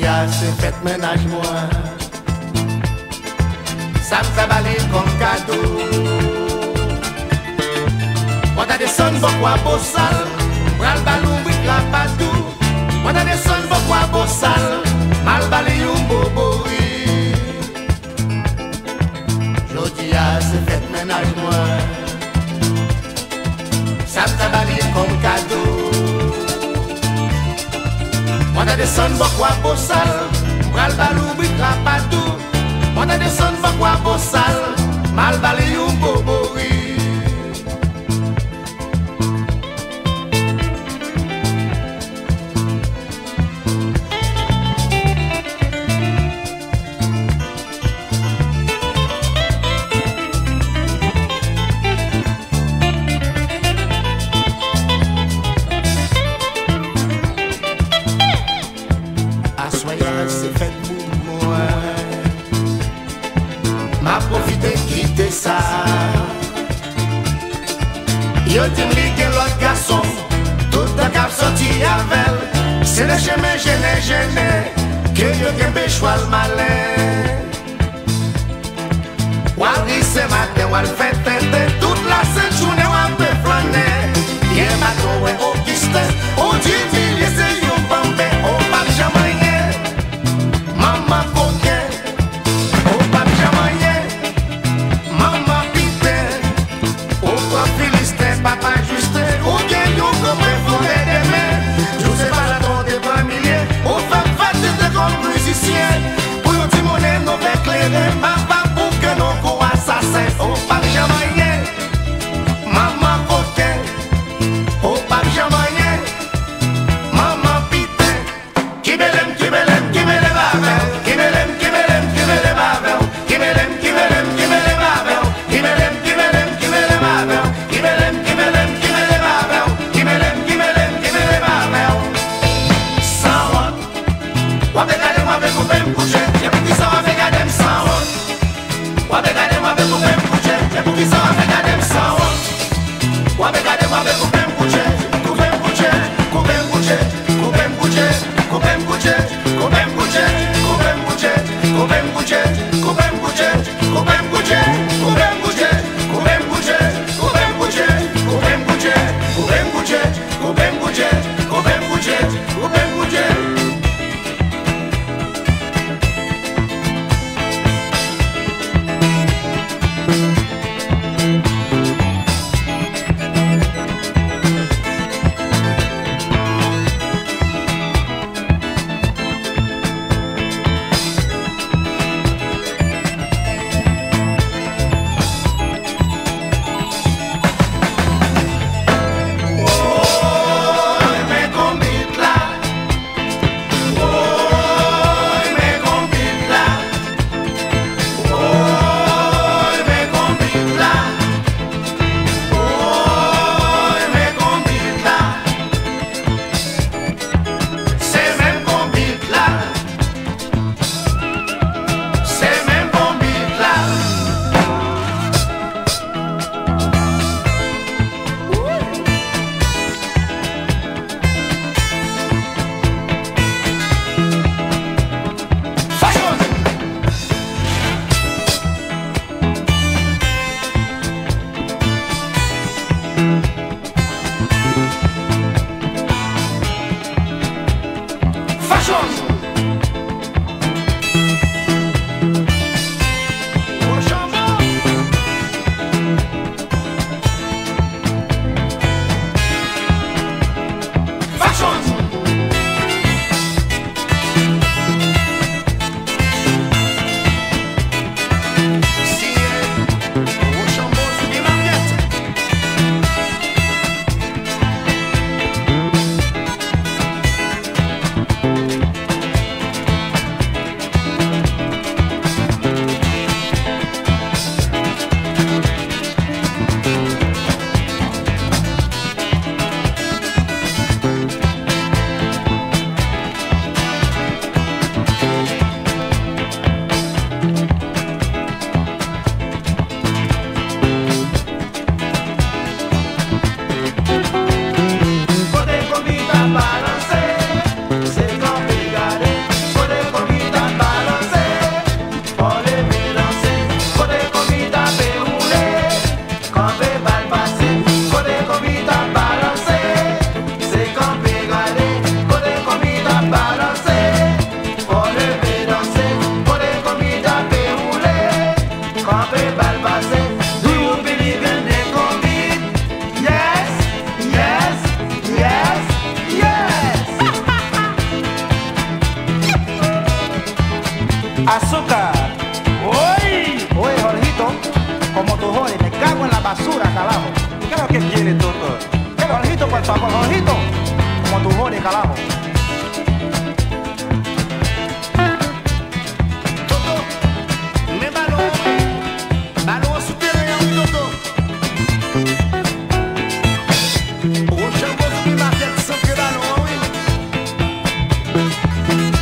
a c'est fait ménage moi. Ça me balé comme cadeau. Moi t'as des sons beaucoup à beau sale. Pral balou with la patou. Moi t'as des sons beaucoup à beau sale. Mal balé un bobo. Jodi a c'est fait ménage moi. Ça me balé comme cadeau. Moi t'as des sons beaucoup à beau sale. Pral balou with la patou. Moi t'as des sons beaucoup à beau sale. Mal balé un bobo. C'est fait pour moi. M'a profité quitter ça. Yo t'im li gen l'autre garçon. Tout a cap sorti avec. C'est le chemin gêné. Que yo gen choix le malin. Wal se matin, wal fait tête. Toute la sainte journée, wal peut flâner. Y'a matin, ouais, au piste. Au 10 000, c'est yo bambé. Au pape jamais. Maman coquin, au pape jamaïen, maman pité, au pape philistin, papa justin, au gagnant comme un forêt des mains. Je sais pas la tombe des 20 milliers, au fait de comme musicien, pour un petit monnaie, camper bal passé. Do you believe in the COVID? Yes, yes, yes, yes. Azúcar. ¡Oy! Oye, Jorgito, como tú jodes, me cago en la basura, carajo. ¿Qué es lo que quiere, Toto? Jorgito, por favor, Jorgito, como tú jodes, carajo. Toto, me ballon, ballon souterrain, oui, Toto. Au jambon, qui m'a fait sans que ballon, oui.